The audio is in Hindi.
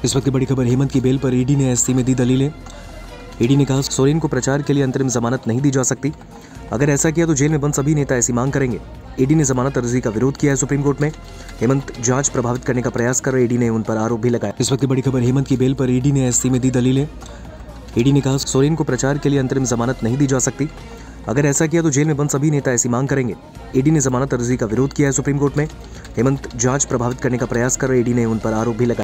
इस वक्त की बड़ी खबर, हेमंत की बेल पर ईडी ने एससी में दी दलीलें। ईडी ने कहा सोरेन को प्रचार के लिए अंतरिम जमानत नहीं दी जा सकती। अगर ऐसा किया तो जेल में बंद सभी नेता ऐसी मांग करेंगे। ईडी ने जमानत अर्जी का विरोध किया है सुप्रीम कोर्ट में। हेमंत जांच प्रभावित करने का प्रयास कर रहे ईडी ने उन पर आरोप भी लगाया। इस वक्त की बड़ी खबर, हेमंत की बेल पर ईडी ने एससी में दी दलीलें। ईडी ने कहा सोरेन को प्रचार के लिए अंतरिम जमानत नहीं दी जा सकती। अगर ऐसा किया तो जेल में बंद सभी नेता ऐसी मांग करेंगे। ईडी ने जमानत अर्जी का विरोध किया है सुप्रीम कोर्ट में। हेमंत जांच प्रभावित करने का प्रयास कर रहे ईडी ने उन पर आरोप भी लगाया।